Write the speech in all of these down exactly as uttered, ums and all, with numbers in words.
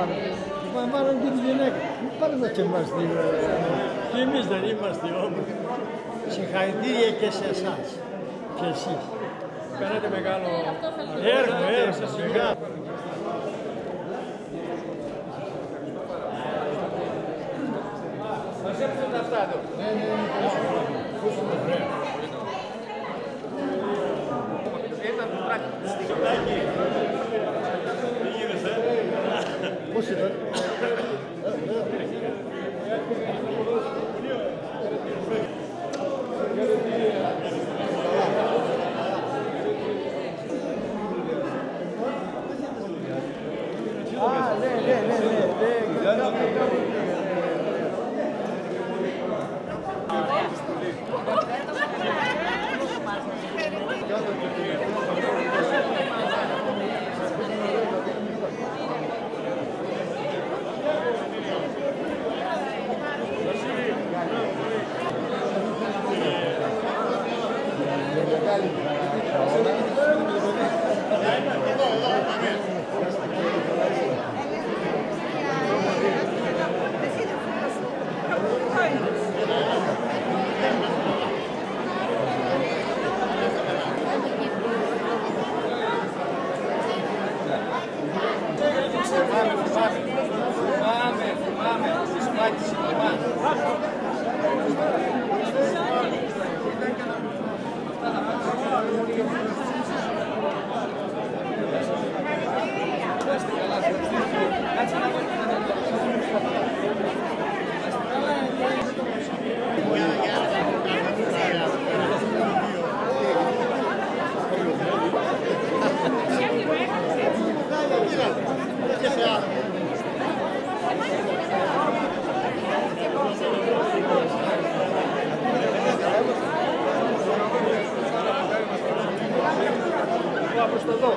πάρουν. Μα μάλλον την γυναίκα. Μην πάρετε και εμάς την. Και εμείς δεν είμαστε όμορφοι. Συγχαρητήρια και σε εσάς. Και εσείς. Κάνατε μεγάλο έργο, έργο, σιγά. Μαζέψτε τα αυτά εδώ. Ναι, ναι, ναι. Ήταν το πράγμα. Πώς ήταν? Α, ναι, ναι, ναι, ναι. Προς το δω.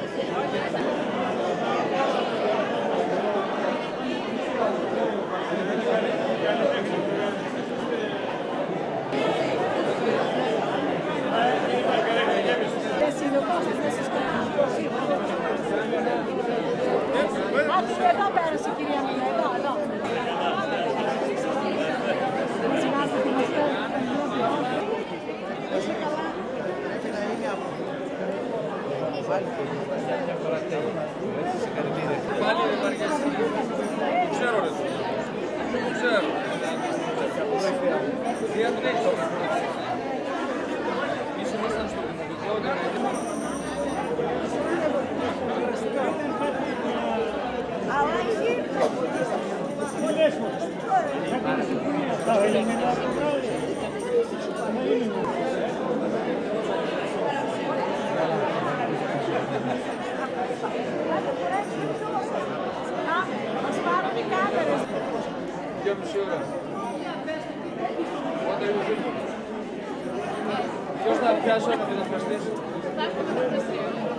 Εδώ πέρασε, κυρία μου, εδώ, εδώ. Πάλι δεν υπάρχει εσύ. Το ξέρω ρε. Το ξέρω. Τι αν δεν έχεις τώρα. Ίσως ήσταν στο δημοτικό, δεν είναι. Αλλά εσύ. Πολλές φορές. Θα κάνεις συμφωνία. Θα γίνει ένα προγράμμα. Θα γίνει. Μας πάρουν οι κάμερες. Δυο μισή ώρα. Πότε είναι. Ποιος θα πιάσει όταν την ασπαστείς.